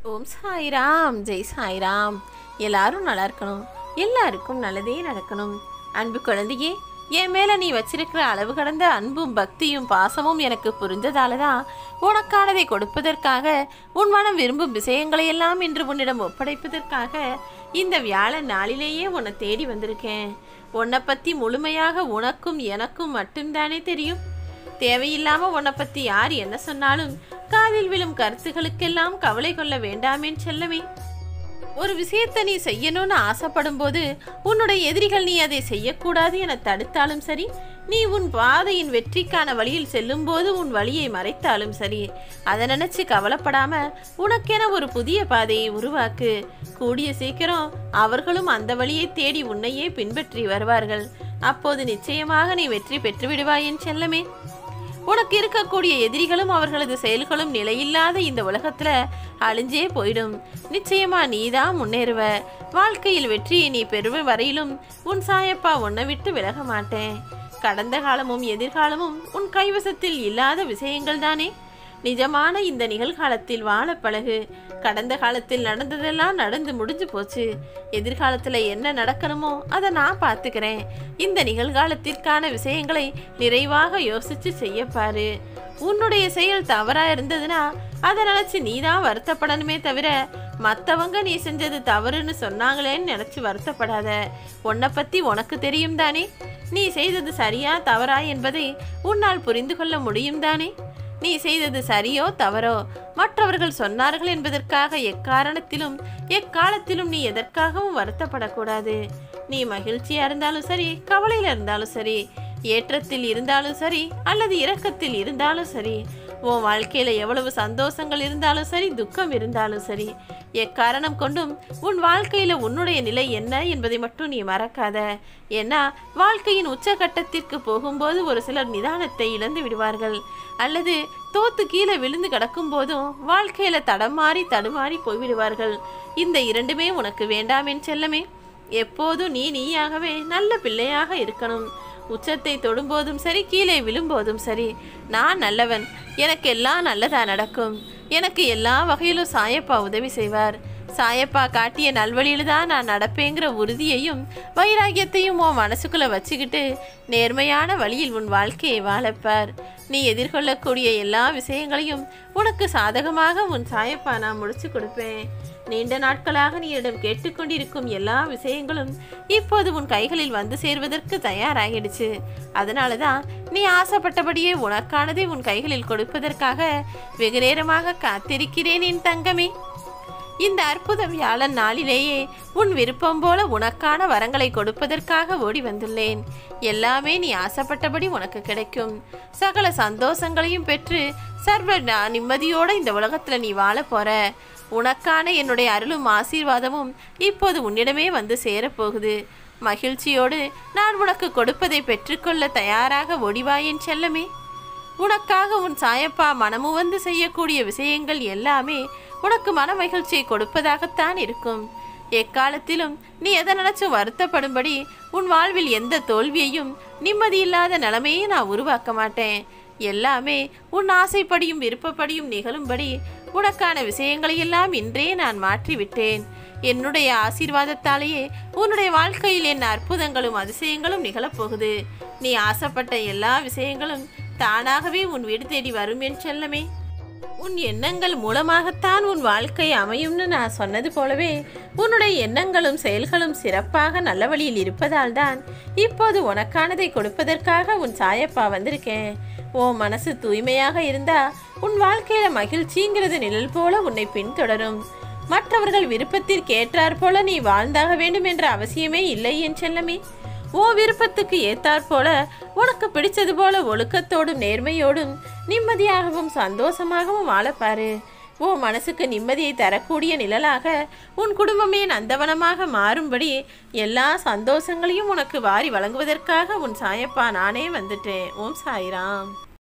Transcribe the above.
ஓம் சாய்ராம், ஜெய் சாய்ராம். எல்லாரும் நல்லா இருக்கணும், எல்லாருக்கும் நல்லதே நடக்கணும். அன்பு குழந்தையே, என் மேலே நீ வச்சிருக்கிற அளவு கடந்த அன்பும் பக்தியும் பாசமும் எனக்கு புரிஞ்சதால தான் உனக்கானதை கொடுப்பதற்காக, உன் மனம் விரும்பும் விஷயங்களையெல்லாம் இன்று உன்னிடம் ஒப்படைப்பதற்காக இந்த வியாழன் நாளிலேயே உன்னை தேடி வந்திருக்கேன். உன்னை பற்றி முழுமையாக உனக்கும் எனக்கும் மட்டும்தானே தெரியும். தேவையில்லாம உன்னை பற்றி யார் என்ன சொன்னாலும் காதில் விழும் கருத்துகளுக்கெல்லாம் கவலை கொள்ள வேண்டாமேன் செல்லமே. ஒரு விஷயத்தை நீ செய்யணும்னு ஆசைப்படும் போது உன்னுடைய எதிரிகள் நீ அதை செய்யக்கூடாது என தடுத்தாலும் சரி, நீ உன் பாதையின் வெற்றிக்கான வழியில் செல்லும் போது உன் வழியை மறைத்தாலும் சரி, அதை நினைச்சு கவலைப்படாம உனக்கென ஒரு புதிய பாதையை உருவாக்கு. கூடிய சீக்கிரம் அவர்களும் அந்த வழியை தேடி உன்னையே பின்பற்றி வருவார்கள். அப்போது நிச்சயமாக நீ வெற்றி பெற்று விடுவாய் என் செல்லமே. உனக்கு இருக்கக்கூடிய எதிரிகளும் அவர்களது செயல்களும் நிலையில்லாத இந்த உலகத்துல அழிஞ்சே போயிடும். நிச்சயமா நீதான் முன்னேறுவ. வாழ்க்கையில் வெற்றியை நீ பெறுவ வரையிலும் உன் சாயப்பா உன்னை விட்டு விலக மாட்டேன். கடந்த காலமும் எதிர்காலமும் உன் கைவசத்தில் இல்லாத விஷயங்கள் தானே. நிஜமான இந்த நிகழ்காலத்தில் வாழ பழகு. கடந்த காலத்தில் நடந்ததெல்லாம் நடந்து முடிஞ்சு போச்சு. எதிர்காலத்தில் என்ன நடக்கணுமோ அதை நான் பார்த்துக்கிறேன். இந்த நிகழ்காலத்திற்கான விஷயங்களை நிறைவாக யோசிச்சு செய்யப்பாரு. உன்னுடைய செயல் தவறா இருந்ததுன்னா அதை நினைச்சு நீ தான் வருத்தப்படணுமே தவிர மற்றவங்க நீ செஞ்சது தவறுன்னு சொன்னாங்களேன்னு நினைச்சு வருத்தப்படாத. உன்னை பத்தி உனக்கு தெரியும் தானே. நீ செய்தது சரியா தவறா என்பதை உன்னால் புரிந்து கொள்ள முடியும் தானே. நீ செய்தது சரியோ தவறோ மற்றவர்கள் சொன்னார்கள் என்பதற்காக எக்காரணத்திலும் எக்காலத்திலும் நீ எதற்காகவும் வருத்தப்படக்கூடாது. நீ மகிழ்ச்சியா இருந்தாலும் சரி, கவலையில இருந்தாலும் சரி, ஏற்றத்தில் இருந்தாலும் சரி அல்லது இரக்கத்தில் இருந்தாலும் சரி, உன் வாழ்க்கையில எவ்வளவு சந்தோஷங்கள் இருந்தாலும் சரி, துக்கம் இருந்தாலும் சரி, எக்காரணம் கொண்டும் உன் வாழ்க்கையில உன்னுடைய நிலை என்ன என்பதை மட்டும் நீ மறக்காத. ஏன்னா வாழ்க்கையின் உச்சகட்டத்திற்கு போகும்போது ஒரு சிலர் நிதானத்தை இழந்து விடுவார்கள், அல்லது தோத்து கீழே விழுந்து கிடக்கும் போதும் வாழ்க்கையில தடுமாறி போய்விடுவார்கள். இந்த இரண்டுமே உனக்கு வேண்டாம் என் செல்லமே. எப்போதும் நீயாகவே நல்ல பிள்ளையாக இருக்கணும். உச்சத்தை தொடும்போதும் சரி, கீழே விழும்போதும் சரி, நான் நல்லவன், எனக்கு எல்லாம் நல்லதா நடக்கும், எனக்கு எல்லா வகையிலும் சாயப்பா உதவி செய்வார், சாயப்பா காட்டிய நல்வழியில தான் நான் நடப்பேங்கிற உறுதியையும் வைராகியத்தையும் உன் மனசுக்குள்ள வச்சுக்கிட்டு நேர்மையான வழியில் உன் வாழ்க்கையை வாழப்பார். நீ எதிர்கொள்ளக்கூடிய எல்லா விஷயங்களையும் உனக்கு சாதகமாக உன் சாயப்பா நான் முடிச்சு கொடுப்பேன். நீண்ட நாட்களாக நீ என்னிடம் கேட்டுக்கொண்டிருக்கும் எல்லா விஷயங்களும் இப்போது உன் கைகளில் வந்து சேர்வதற்கு தயாராகிடுச்சு. அதனால தான் நீ ஆசைப்பட்டபடியே உனக்கானதை உன் கைகளில் கொடுப்பதற்காக வெகு நேரமாக காத்திருக்கிறேன் என் தங்கமே. இந்த அற்புத வியாழன் நாளிலேயே உன் விருப்பம் போல உனக்கான வரங்களை கொடுப்பதற்காக ஓடி வந்துள்ளேன். எல்லாமே நீ ஆசைப்பட்டபடி உனக்கு கிடைக்கும். சகல சந்தோஷங்களையும் பெற்று சர்வ நிம்மதியோட இந்த உலகத்துல நீ வாழ போற. உனக்கான என்னுடைய அருளும் ஆசீர்வாதமும் இப்போது உன்னிடமே வந்து சேரப்போகுது. மகிழ்ச்சியோடு நான் உனக்கு கொடுப்பதை பெற்றுக்கொள்ள தயாராக ஓடிவாயின் செல்லமே. உனக்காக உன் சாயப்பா மனமு வந்து செய்யக்கூடிய விஷயங்கள் எல்லாமே உனக்கு மன மகிழ்ச்சியை கொடுப்பதாகத்தான் இருக்கும். எக்காலத்திலும் நீ எதை நினைச்சும் வருத்தப்படும்படி உன் வாழ்வில் எந்த தோல்வியையும் நிம்மதியில்லாத நிலைமையை நான் உருவாக்க மாட்டேன். எல்லாமே உன் ஆசைப்படியும் விருப்பப்படியும் நிகழும்படி உனக்கான விஷயங்களையெல்லாம் இன்றே நான் மாற்றிவிட்டேன். என்னுடைய ஆசீர்வாதத்தாலேயே உன்னுடைய வாழ்க்கையில் என்ன அற்புதங்களும் அதிசயங்களும் நிகழப்போகுது. நீ ஆசைப்பட்ட எல்லா விஷயங்களும் தானாகவே உன் வீடு தேடி வரும் என் செல்லமே. உன் எண்ணங்கள் மூலமாகத்தான் உன் வாழ்க்கை அமையும்னு நான் சொன்னது போலவே உன்னுடைய எண்ணங்களும் செயல்களும் சிறப்பாக நல்ல வழியில் இருப்பதால் தான் இப்போது உனக்கானதை கொடுப்பதற்காக உன் சாயப்பா வந்திருக்கேன். உன் மனசு தூய்மையாக இருந்தா உன் வாழ்க்கையில மகிழ்ச்சிங்கிறது நிழல் போல உன்னை பின்தொடரும். மற்றவர்கள் விருப்பத்திற்கு ஏற்றாற் போல நீ வாழ்ந்தாக வேண்டும் என்ற அவசியமே இல்லை என் செல்லமே. ஓ விருப்பத்துக்கு ஏத்தாற் போல உனக்கு பிடிச்சது போல ஒழுக்கத்தோடும் நேர்மையோடும் நிம்மதியாகவும் சந்தோஷமாகவும் வாழப்பாரு. ஓ மனசுக்கு நிம்மதியை தரக்கூடிய நிழலாக உன் குடும்பமே நந்தவனமாக மாறும்படி எல்லா சந்தோஷங்களையும் உனக்கு வாரி வழங்குவதற்காக உன் சாயப்பா நானே வந்துட்டேன். ஓம் சாய்ராம்.